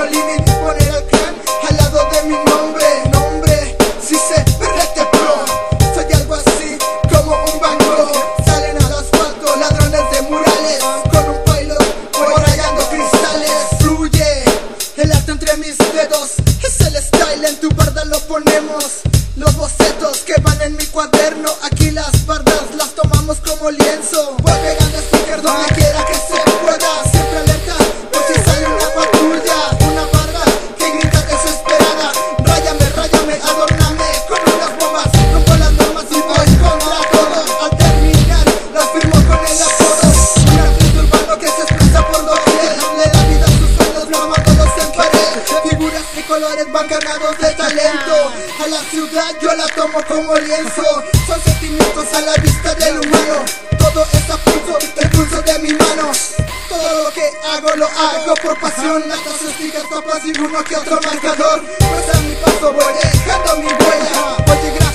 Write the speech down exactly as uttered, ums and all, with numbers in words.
Limit, poner al clan al lado de mi nombre. Nombre, si se perrete pro. Soy algo así como un banco. Salen al asfalto ladrones de murales. Con un pilot voy rayando cristales. Fluye el arte entre mis dedos. Es el style, en tu barda lo ponemos. Los bocetos que van en mi cuaderno. Aquí las bardas las tomamos como lienzo. Voy pegando stickers donde quiera que se pueda. Siempre alerta por si sale una patrulla. Una barra que grita desesperada. Ráyame, ráyame, adorname con unas bombas. Rompo las normas y voy contra todo. Al terminar las firmo con el apodo. Un artista urbano que se expresa por doquier. Le da vida a sus sueños clavándolos en pared. Figuras y colores van cargados de talento. A la ciudad yo la tomo como lienzo. Son sentimientos a la vista del humano. Todo es a pulso, el pulso de mi mano. Todo lo que hago lo hago por pasión. Latas, stickers, tapas y uno que otro marcador. Pues a mi paso voy dejando mi huella. Voy llegando